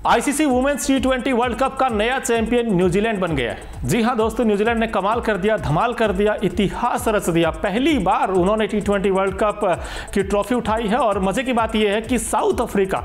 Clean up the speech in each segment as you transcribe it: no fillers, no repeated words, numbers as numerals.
ICC women's टी20 world cup का नया चैंपियन न्यूजीलैंड बन गया है। जी हां दोस्तों, न्यूजीलैंड ने कमाल कर दिया, धमाल कर दिया, इतिहास रच दिया। पहली बार उन्होंने टी20 वर्ल्ड कप की ट्रॉफी उठाई है। और मजे की बात यह है कि साउथ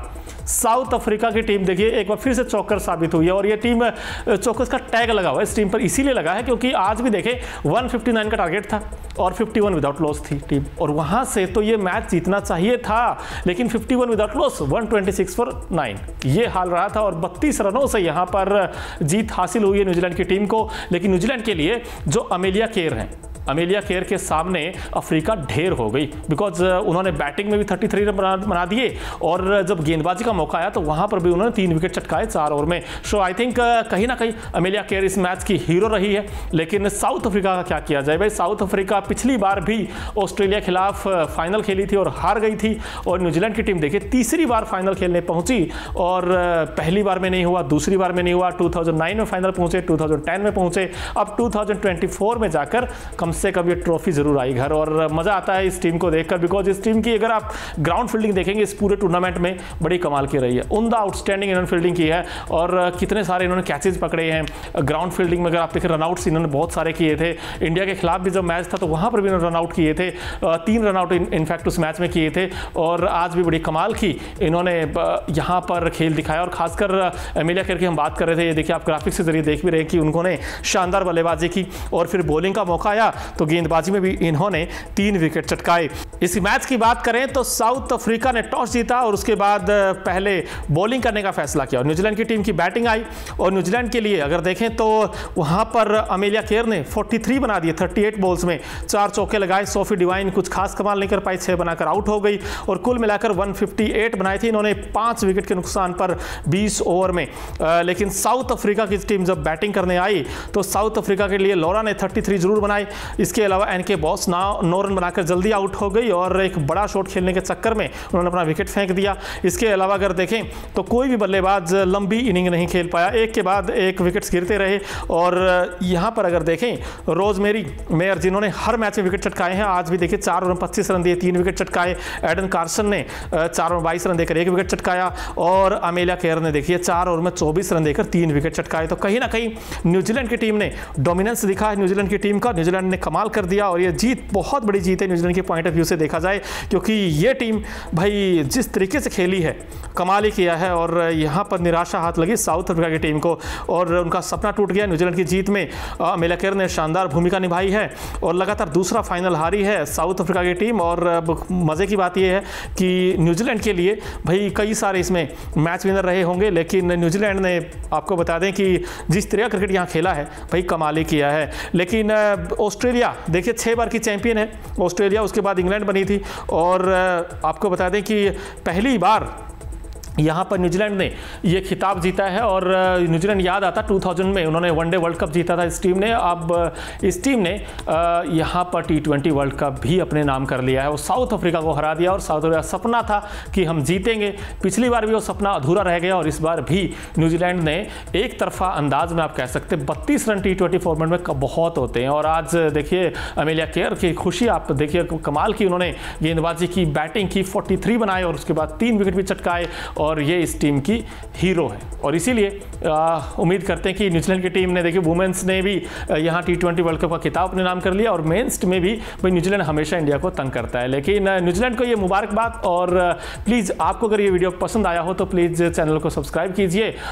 अफ्रीका की टीम देखिए एक बार फिर से चौकर साबित हुई है। और ये टीम चौकस का टैग लगा हुआ है इस टीम पर, इसीलिए लगा है क्योंकि आज भी देखें 159 का टारगेट था और 51 विदाउट लॉस थी टीम। और वहां से तो ये मैच जीतना चाहिए था, लेकिन 51 विदाउट लॉस, 126 फॉर 9 ये हाल रहा था। और 32 रनों से यहां पर जीत हासिल हुई है न्यूजीलैंड की टीम को। लेकिन न्यूजीलैंड के लिए जो अमेलिया केर हैं, अमेलिया केर के सामने अफ्रीका ढेर हो गई। बिकॉज उन्होंने बैटिंग में भी 33 रन बना दिए और जब गेंदबाजी का मौका आया तो वहां पर भी उन्होंने 3 विकेट चटकाए 4 ओवर में। सो आई थिंक कहीं ना कहीं अमेलिया केर इस मैच की हीरो रही है। लेकिन साउथ अफ्रीका का क्या किया जाए भाई। साउथ अफ्रीका पिछली बार भी ऑस्ट्रेलिया खिलाफ फाइनल खेली थी और हार गई थी। और न्यूजीलैंड की टीम देखिए तीसरी बार फाइनल खेलने पहुंची और पहली बार में नहीं हुआ, दूसरी बार में नहीं हुआ, 2009 में फाइनल पहुंचे, 2010 में पहुंचे, अब 2024 में जाकर कम से कम ये ट्रॉफी जरूर आई घर। और मजा आता है इस टीम को देखकर, बिकॉज इस टीम की अगर आप ग्राउंड फील्डिंग देखेंगे इस पूरे टूर्नामेंट में बड़ी कमाल की रही है। उम्दा आउटस्टैंडिंग इन्होंने फील्डिंग की है और कितने सारे इन्होंने कैचेज पकड़े हैं ग्राउंड फील्डिंग में। अगर आप देखें रनआउट्स इन्होंने बहुत सारे किए थे। इंडिया के खिलाफ भी जब मैच था तो वहां पर भी इन्होंने रनआउट किए थे, 3 रनआउट इनफैक्ट उस मैच में किए थे। और आज भी बड़ी कमाल की इन्होंने यहाँ पर खेल दिखाया। और खासकर अमेलिया केर की हम बात कर रहे थे, ये देखिए आप ग्राफिक्स के जरिए देख भी रहे कि उन्होंने शानदार बल्लेबाजी की और फिर बॉलिंग का मौका आया तो गेंदबाजी में भी इन्होंने 3 विकेट चटकाए। इस मैच की बात करें तो साउथ अफ्रीका ने टॉस जीता और उसके बाद पहले बॉलिंग करने का फैसला किया और न्यूजीलैंड की टीम की बैटिंग आई। और न्यूजीलैंड के लिए अगर देखें तो वहां पर अमेलिया केर ने 43 बना दिए 38 बॉल्स में, 4 चौके लगाए। सोफी डिवाइन कुछ खास कमाल नहीं कर पाई, 6 बनाकर आउट हो गई और कुल मिलाकर 158 बनाए थे इन्होंने 5 विकेट के नुकसान पर 20 ओवर में। लेकिन साउथ अफ्रीका की टीम जब बैटिंग करने आई तो साउथ अफ्रीका के लिए लॉरा ने 33 जरूर बनाए। इसके अलावा एनके बॉस 9 रन बनाकर जल्दी आउट हो गई और एक बड़ा शॉट खेलने के चक्कर में उन्होंने अपना विकेट फेंक दिया। इसके अलावा अगर देखें तो कोई भी बल्लेबाज लंबी इनिंग नहीं खेल पाया, एक के बाद एक विकेट्स गिरते रहे। और यहां पर अगर देखें रोजमेरी मेयर जिन्होंने हर मैच में विकेट चटकाए हैं, आज भी देखिए 4 ओवर में 25 रन दिए, 3 विकेट चटकाए। एडन कार्सन ने 4 ओवर 22 रन देकर 1 विकेट चटकाया और अमेलिया केर ने देखिए 4 ओवर में 24 रन देकर 3 विकेट चटकाए। तो कहीं ना कहीं न्यूजीलैंड की टीम ने डोमिनेंस दिखा है न्यूजीलैंड की टीम का। न्यूजीलैंड ने कमाल कर दिया और ये जीत बहुत बड़ी जीत है न्यूजीलैंड के पॉइंट ऑफ व्यू से देखा जाए, क्योंकि ये टीम भाई जिस तरीके से खेली है कमाल ही किया है। और यहाँ पर निराशा हाथ लगी साउथ अफ्रीका की टीम को और उनका सपना टूट गया। न्यूजीलैंड की जीत में अमेलिया केर ने शानदार भूमिका निभाई है और लगातार दूसरा फाइनल हारी है साउथ अफ्रीका की टीम। और मज़े की बात यह है कि न्यूजीलैंड के लिए भाई कई सारे इसमें मैच विनर रहे होंगे, लेकिन न्यूजीलैंड ने आपको बता दें कि जिस तरह क्रिकेट यहाँ खेला है भाई कमाल ही किया है। लेकिन ऑस्ट्रेलिया देखिए 6 बार की चैंपियन है ऑस्ट्रेलिया, उसके बाद इंग्लैंड बनी थी। और आपको बता दें कि पहली बार यहाँ पर न्यूजीलैंड ने ये खिताब जीता है। और न्यूजीलैंड याद आता 2000 में उन्होंने वनडे वर्ल्ड कप जीता था इस टीम ने। अब इस टीम ने यहाँ पर टी20 वर्ल्ड कप भी अपने नाम कर लिया है और साउथ अफ्रीका को हरा दिया। और साउथ अफ्रीका सपना था कि हम जीतेंगे, पिछली बार भी वो सपना अधूरा रह गया और इस बार भी न्यूजीलैंड ने एक तरफा अंदाज में आप कह सकते 32 रन टी20 फॉर्मेट में बहुत होते हैं। और आज देखिए अमेलिया केर की खुशी आप देखिए कमाल की, उन्होंने गेंदबाजी की, बैटिंग की, 43 बनाए और उसके बाद 3 विकेट भी चटकाए और ये इस टीम की हीरो है। और इसीलिए उम्मीद करते हैं कि न्यूजीलैंड की टीम ने देखिए वुमेन्स ने भी यहाँ टी20 वर्ल्ड कप का खिताब अपने नाम कर लिया और मेंस में भी भाई न्यूजीलैंड हमेशा इंडिया को तंग करता है। लेकिन न्यूजीलैंड को ये मुबारकबाद। और प्लीज़ आपको अगर ये वीडियो पसंद आया हो तो प्लीज़ चैनल को सब्सक्राइब कीजिए